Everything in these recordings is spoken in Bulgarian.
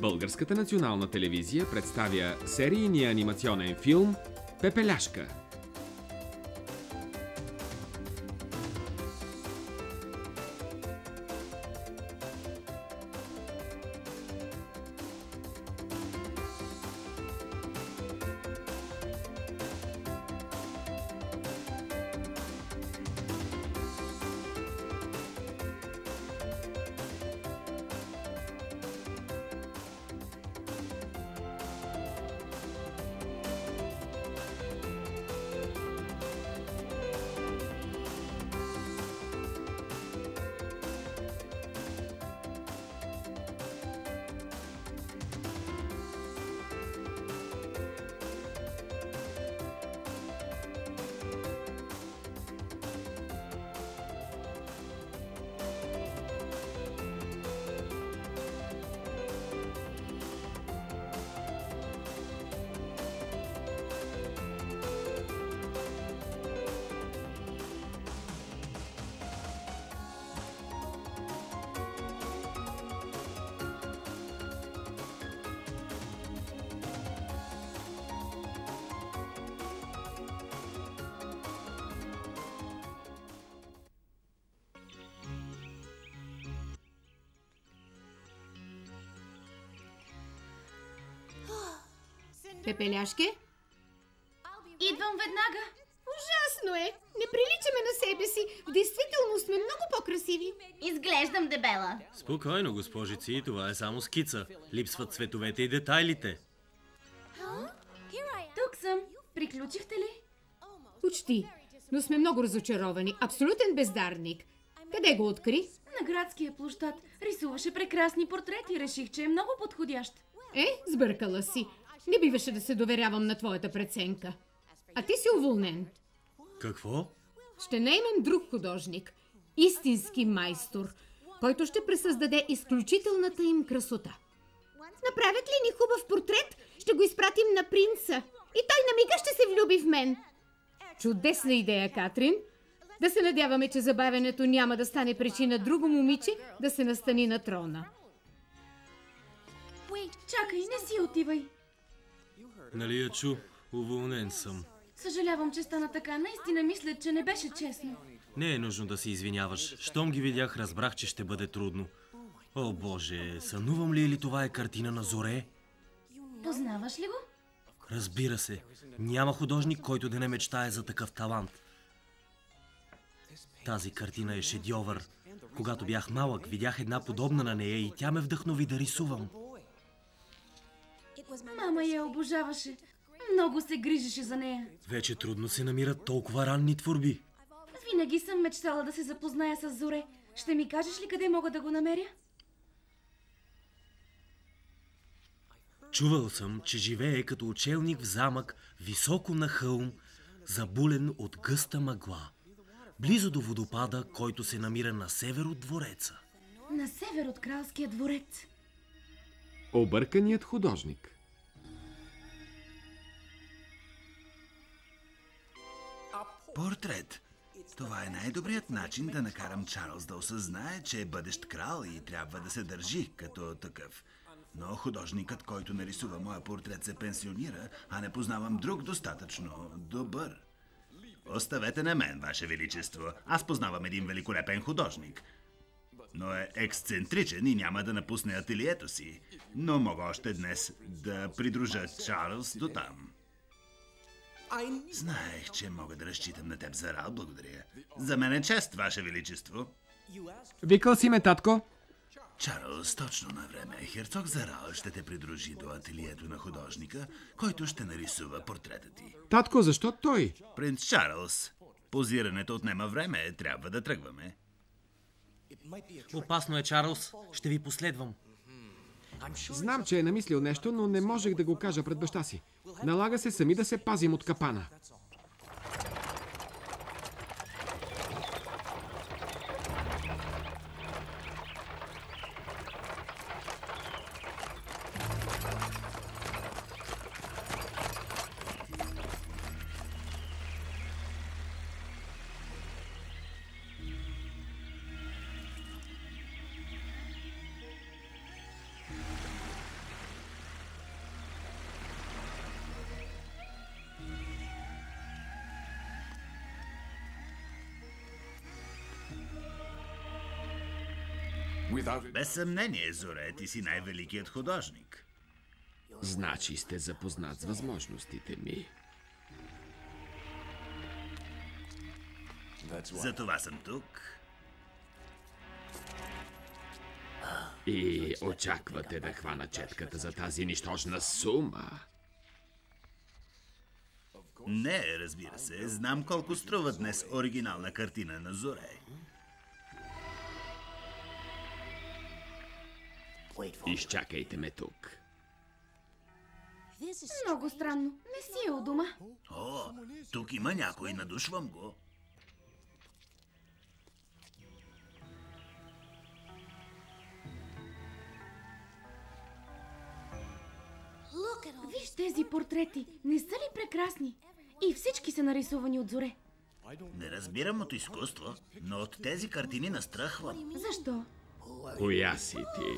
Българската национална телевизия представя серийния анимационен филм Пепеляшка. Пепеляшке? Идвам веднага. Ужасно е! Не приличаме на себе си. В действителност сме много по-красиви. Изглеждам дебела. Спокойно, госпожици, това е само скица. Липсват цветовете и детайлите. Тук съм. Приключихте ли? Почти. Но сме много разочаровани. Абсолютен бездарник. Къде го откри? На градския площад. Рисуваше прекрасни портрети. Реших, че е много подходящ. Сбъркала си. Не биваше да се доверявам на твоята преценка. А ти си уволнен. Какво? Ще наемем друг художник. Истински майстор, който ще пресъздаде изключителната им красота. Направят ли ни хубав портрет, ще го изпратим на принца. И той на мига ще се влюби в мен. Чудесна идея, Катрин. Да се надяваме, че забавянето няма да стане причина друго момиче да се настани на трона. Чакай, не си отивай. Нали я чу? Уволнен съм. Съжалявам, че стана така. Наистина мисля, че не беше честно. Не е нужно да се извиняваш. Щом ги видях, разбрах, че ще бъде трудно. О, Боже, сънувам ли или това е картина на Зоре? Познаваш ли го? Разбира се. Няма художник, който да не мечтае за такъв талант. Тази картина е шедьовър. Когато бях малък, видях една подобна на нея и тя ме вдъхнови да рисувам. Мама я обожаваше. Много се грижеше за нея. Вече трудно се намират толкова ранни творби. Винаги съм мечтала да се запозная с Зоре. Ще ми кажеш ли къде мога да го намеря? Чувал съм, че живее като учелник в замък, високо на хълм, забулен от гъста мъгла, близо до водопада, който се намира на север от двореца. На север от кралския дворец. Обърканият художник. Портрет. Това е най-добрият начин да накарам Чарлз да осъзнае, че е бъдещ крал и трябва да се държи като такъв. Но художникът, който нарисува моя портрет, се пенсионира, а не познавам друг достатъчно добър. Оставете на мен, Ваше Величество. Аз познавам един великолепен художник. Но е ексцентричен и няма да напусне ателието си. Но мога още днес да придружа Чарлз до там. Знаех, че мога да разчитам на теб за работа, благодаря. За мен е чест, Ваше Величество. Викал си ме, татко? Чарлз, точно на време. Херцог Зарал ще те придружи до ателието на художника, който ще нарисува портрета ти. Татко, защо той? Принц Чарлз, позирането отнема време. Трябва да тръгваме. Опасно е, Чарлз. Ще ви последвам. Знам, че е намислил нещо, но не можех да го кажа пред баща си. Налага се сами да се пазим от капана. Без съмнение, Зоре, ти си най-великият художник. Значи сте запознат с възможностите ми. Затова съм тук. И очаквате да хвана четката за тази нищожна сума? Не, разбира се. Знам колко струва днес оригинална картина на Зоре. Изчакайте ме тук. Много странно. Не си е у дома. О, тук има някой, надушвам го. Виж тези портрети. Не са ли прекрасни? И всички са нарисувани от Зоре. Не разбирам от изкуство, но от тези картини настръхвам. Защо? Коя си ти?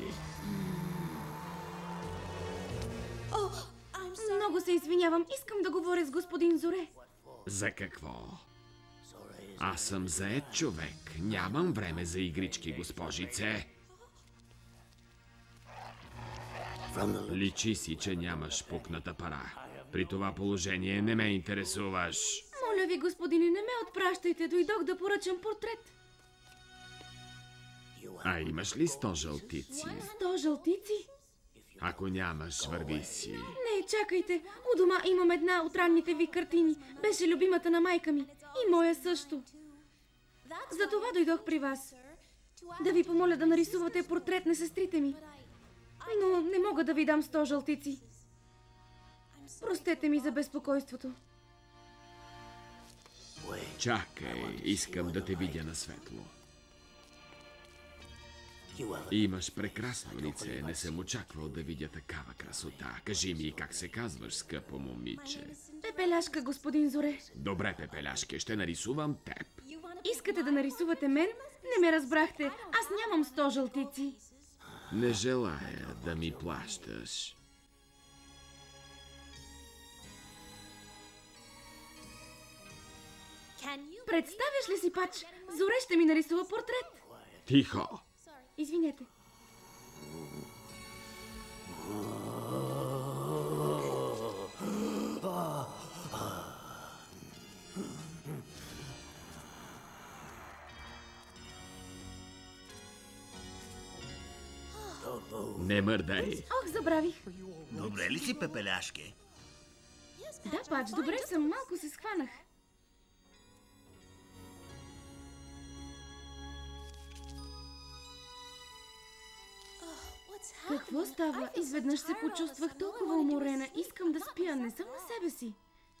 Много се извинявам. Искам да говоря с господин Зоре. За какво? Аз съм заед човек. Нямам време за игрички, госпожице. Личи си, че нямаш пукната пара. При това положение не ме интересуваш. Моля ви, господине, не ме отпращайте. Дойдох да поръчам портрет. А имаш ли 100 жълтици? 100 жълтици? Ако нямаш, върви си. Не, чакайте. У дома имам една от ранните ви картини. Беше любимата на майка ми. И моя също. Затова дойдох при вас. Да ви помоля да нарисувате портрет на сестрите ми. Но не мога да ви дам 100 жълтици. Простете ми за безпокойството. Чакай, искам да те видя на светло. Имаш прекрасно лице, не съм очаквал да видя такава красота. Кажи ми как се казваш, скъпо момиче. Пепеляшка, господин Зоре. Добре, Пепеляшке, ще нарисувам теб. Искате да нарисувате мен? Не ме разбрахте. Аз нямам 100 жълтици. Не желая да ми плащаш. Представяш ли си, Пач? Зоре ще ми нарисува портрет. Тихо! Извинете. Не мърдай. Ох, забравих. Добре ли си, Пепеляшке? Да, Пач, добре съм. Малко се схванах. Какво става? Изведнъж се почувствах толкова уморена. Искам да спя. Не съм на себе си.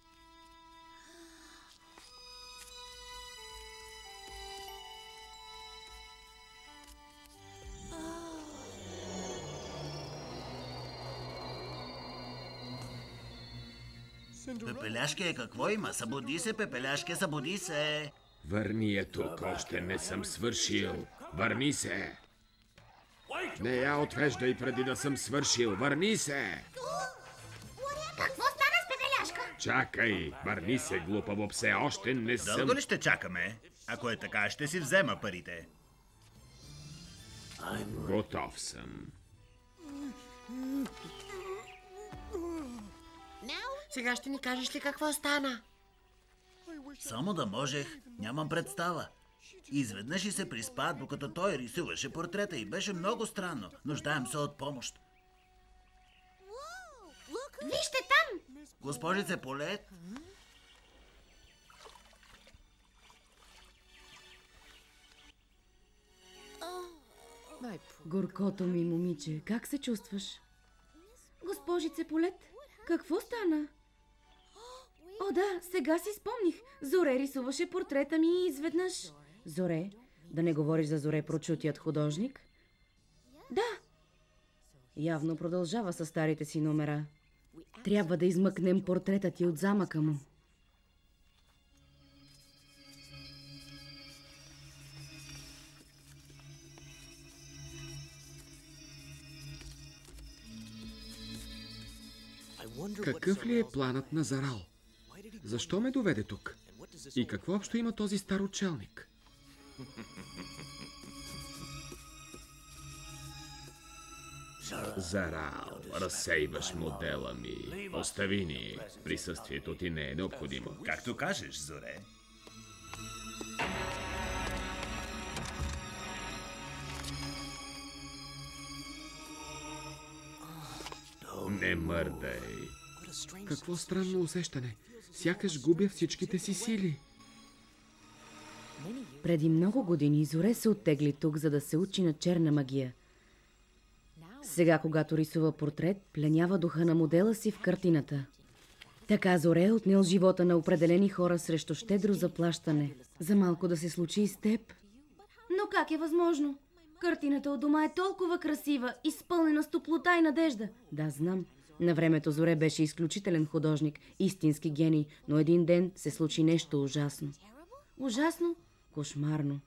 Пепеляшке, какво има? Събуди се, Пепеляшке, събуди се! Върни я тук, още не съм свършил. Върни се! Не я отвеждай преди да съм свършил. Върни се! Какво стана с Пепеляшка? Чакай! Върни се, глупаво псе, още не съм... Дълго ли ще чакаме? Ако е така, ще си взема парите. Готов съм. Сега ще ни кажеш ли какво стана? Само да можех, нямам представа. Изведнъж и се приспа, докато той рисуваше портрета и беше много странно. Нуждаем се от помощ. Вижте там! Госпожице Полет? Горкото ми, момиче, как се чувстваш? Госпожице Полет, какво стана? О, да, сега си спомних. Зоре рисуваше портрета ми и изведнъж... Зоре? Да не говориш за Зоре, прочутият художник? Да. Явно продължава със старите си номера. Трябва да измъкнем портрета ти от замъка му. Какъв ли е планът на Зарал? Защо ме доведе тук? И какво общо има този стар учелник? Зарал, разсейваш модела ми. Остави ни. Присъствието ти не е необходимо. Както кажеш, Зоре. Не мърдай. Какво странно усещане. Сякаш губя всичките си сили. Преди много години Зоре се оттегли тук, за да се учи на черна магия. Сега, когато рисува портрет, пленява духа на модела си в картината. Така Зоре е отнел живота на определени хора срещу щедро заплащане. За малко да се случи и с теб. Но как е възможно? Картината от дома е толкова красива, изпълнена с топлота и надежда. Да, знам. На времето Зоре беше изключителен художник, истински гений, но един ден се случи нещо ужасно. Ужасно? Кошмарно.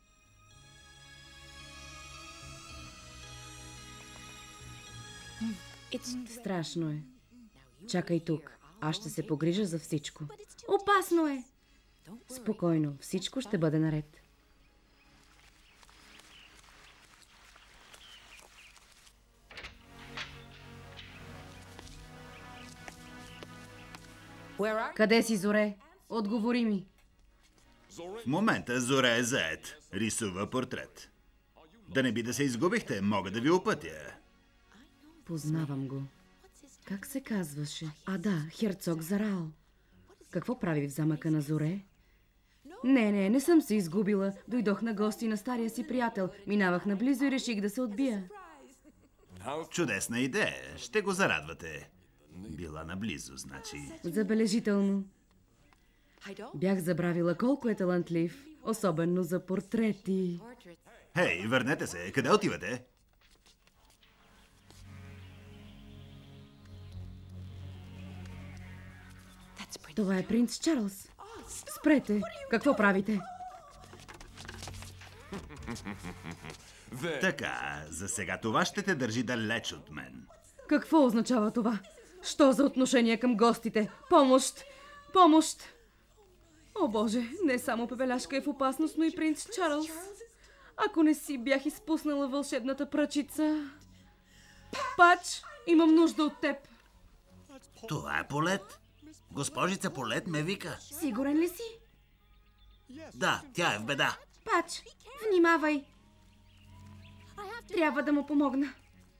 Страшно е. Чакай тук. Аз ще се погрижа за всичко. Опасно е! Спокойно, всичко ще бъде наред. Къде си, Зоре? Отговори ми. В момента Зоре е заед. Рисува портрет. Да не би да се изгубихте, мога да ви опътя. Познавам го. Как се казваше? А да, херцог Зарал. Какво прави в замъка на Зоре? Не съм се изгубила. Дойдох на гости на стария си приятел. Минавах наблизо и реших да се отбия. Чудесна идея. Ще го зарадвате. Била наблизо, значи. Забележително. Бях забравила колко е талантлив. Особено за портрети. Хей, върнете се. Къде отивате? Това е принц Чарлз. Спрете! Какво правите? Така, за сега това ще те държи далеч от мен. Какво означава това? Що за отношение към гостите? Помощ! Помощ! О, Боже, не само Пепеляшка е в опасност, но и принц Чарлз. Ако не си бях изпуснала вълшебната пръчица... Пач, имам нужда от теб. Това е Полет. Госпожица Полет ме вика. Сигурен ли си? Да, тя е в беда. Пач, внимавай. Трябва да му помогна.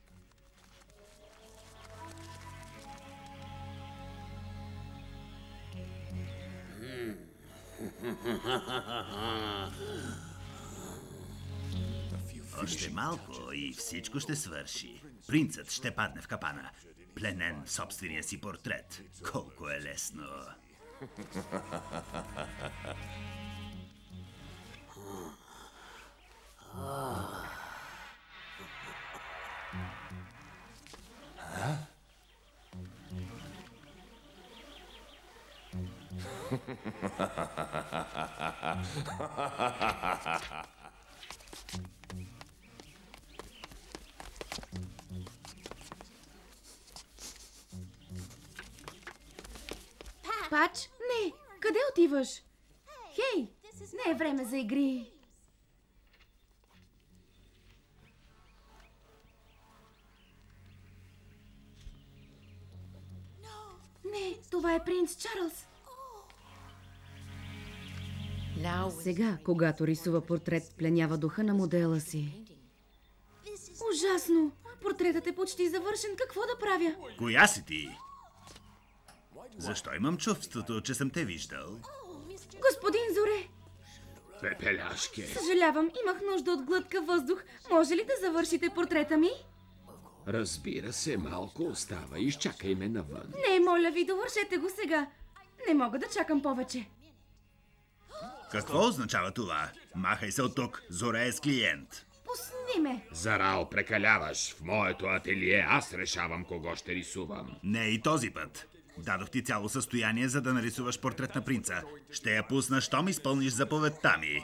Още малко и всичко ще свърши. Принцът ще падне в капана. Пленен в собствения си портрет. Колко е лесно. Пач, не! Къде отиваш? Хей, не е време за игри. Не, това е принц Чарлз. Сега, когато рисува портрет, пленява духа на модела си. Ужасно! Портретът е почти завършен. Какво да правя? Коя си ти? Защо имам чувството, че съм те виждал? Господин Зоре! Пепеляшке! Съжалявам, имах нужда от глътка въздух. Може ли да завършите портрета ми? Разбира се, малко остава. Изчакай ме навън. Не, моля ви, довършете го сега. Не мога да чакам повече. Какво означава това? Махай се от тук. Зоре е с клиент. Пусни ме. Зарал, прекаляваш. В моето ателие аз решавам кого ще рисувам. Не и този път. Дадох ти цяло състояние, за да нарисуваш портрет на принца. Ще я пусна, щом изпълниш заповедта ми.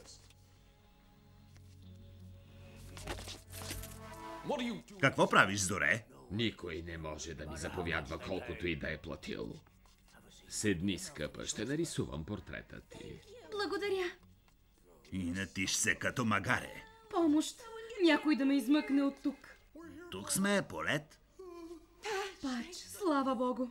Какво правиш, Зоре? Никой не може да ми заповядва колкото и да е платил. Седни, скъпа, ще нарисувам портрета ти. Благодаря. И натиш се като магаре. Помощ. Някой да ме измъкне от тук. Тук сме, Полет. Пач, слава Богу.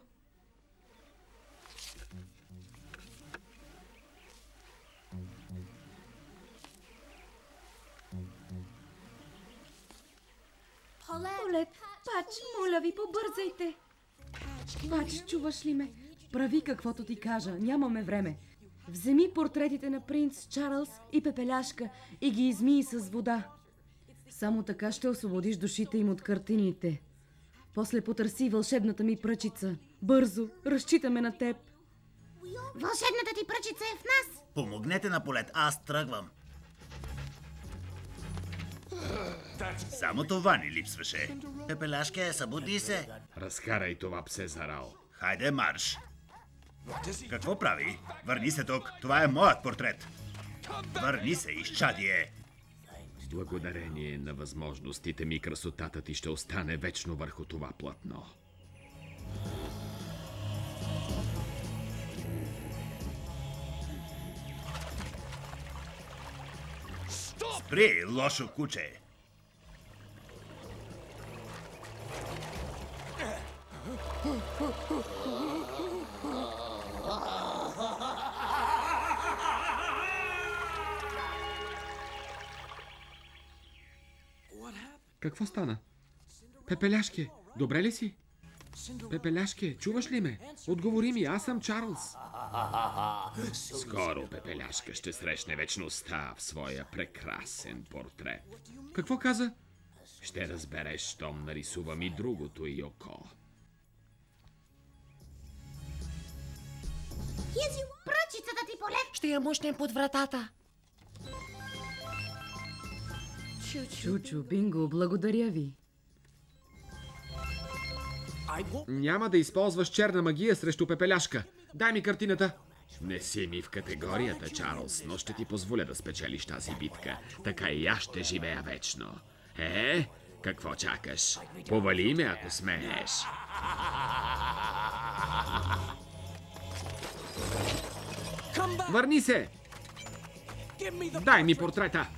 Полет, Пач, моля ви, побързайте. Пач, чуваш ли ме? Прави каквото ти кажа, нямаме време. Вземи портретите на принц Чарлз и Пепеляшка и ги измий с вода. Само така ще освободиш душите им от картините. После потърси вълшебната ми пръчица. Бързо, разчитаме на теб. Вълшебната ти пръчица е в нас. Помогнете на Полет, аз тръгвам. Само това ни липсваше. Пепеляшка, събуди се. Разкарай това псе зарал. Хайде, марш. Какво прави? Върни се тук. Това е моят портрет. Върни се, изчадие. Благодарение на възможностите ми, красотата ти ще остане вечно върху това платно. Спри, лошо куче. Какво стана? Пепеляшке, добре ли си? Пепеляшке, чуваш ли ме? Отговори ми, аз съм Чарлз. Скоро Пепеляшка ще срещне вечността в своя прекрасен портрет. Какво каза? Ще разбереш, щом нарисувам и другото й око. Пръчицата ти, Полет. Ще я мушнем под вратата. Чучо, Бинго, благодаря ви. Няма да използваш черна магия срещу Пепеляшка. Дай ми картината. Не си ми в категорията, Чарлз, но ще ти позволя да спечелиш тази битка. Така и аз ще живея вечно. Какво чакаш? Повали ме, ако смееш. Върни се! Дай ми портрета!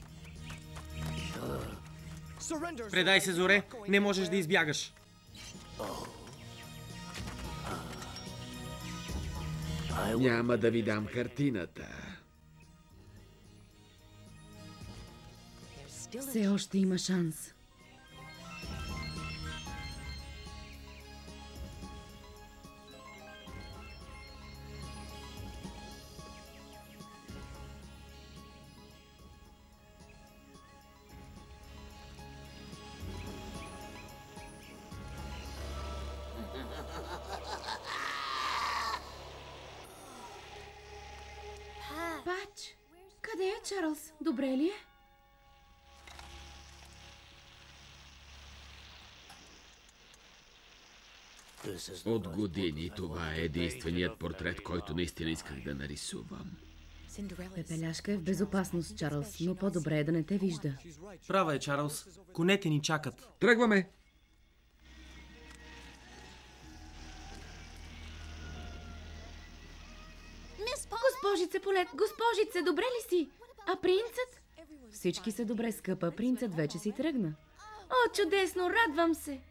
Предай се, Зоре, не можеш да избягаш. Няма да ви дам картината. Все още има шанс. Пач, къде е Чарлз? Добре ли е? От години това е единственият портрет, който наистина исках да нарисувам. Пепеляшка е в безопасност, Чарлз, но по-добре е да не те вижда. Права е, Чарлз. Конете ни чакат. Тръгваме! Госпожице Полет, госпожице, добре ли си? А принцът? Всички са добре, скъпа. Принцът вече си тръгна. О, чудесно, радвам се!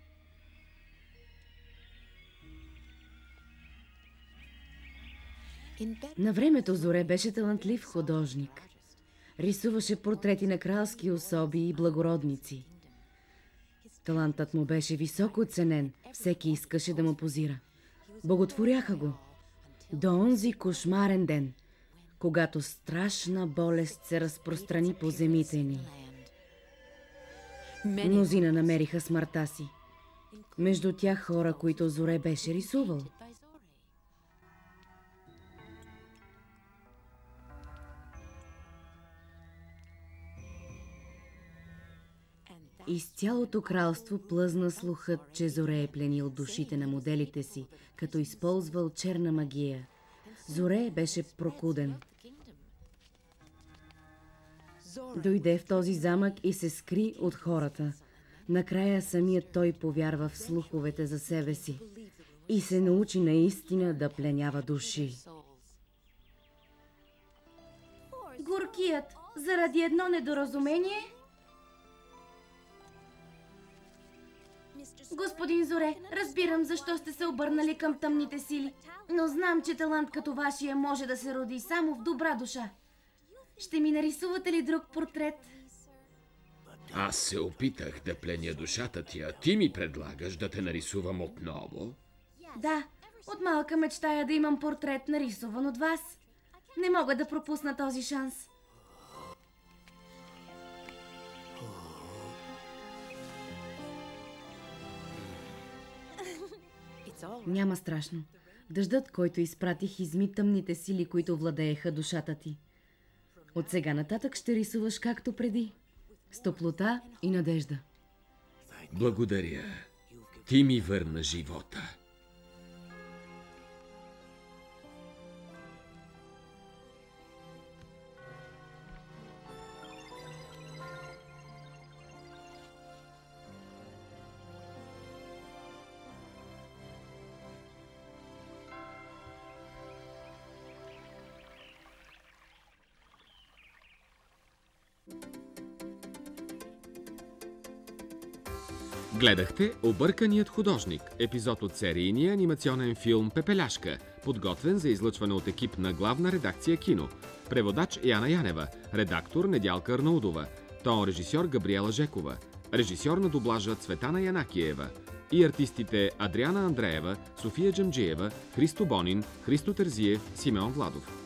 На времето Зоре беше талантлив художник. Рисуваше портрети на кралски особи и благородници. Талантът му беше високо оценен. Всеки искаше да му позира. Боготворяха го. До онзи кошмарен ден, когато страшна болест се разпространи по земите ни. Мнозина намериха смъртта си. Между тях хора, които Зоре беше рисувал. Из цялото кралство плъзна слухът, че Зоре е пленил душите на моделите си, като използвал черна магия. Зоре беше прокуден. Дойде в този замък и се скри от хората. Накрая самият той повярва в слуховете за себе си и се научи наистина да пленява души. Горкият, заради едно недоразумение... Господин Зоре, разбирам защо сте се обърнали към тъмните сили, но знам, че талант като вашия може да се роди само в добра душа. Ще ми нарисувате ли друг портрет? Аз се опитах да пленя душата ти, а ти ми предлагаш да те нарисувам отново? Да, от малка мечтая да имам портрет нарисуван от вас. Не мога да пропусна този шанс. Няма страшно. Дъждът, който изпратих, изми тъмните сили, които владееха душата ти. От сега нататък ще рисуваш както преди. С топлота и надежда. Благодаря. Ти ми върна живота. Гледахте Обърканият художник, епизод от серийния анимационен филм Пепеляшка, подготвен за излъчване от екип на Главна редакция кино. Преводач Яна Янева, редактор Недялка Арнаудова, тон режисьор Габриела Жекова, режисьор на дублажа Цветана Янакиева и артистите Адриана Андреева, София Джамджиева, Христо Бонин, Христо Терзиев, Симеон Владов.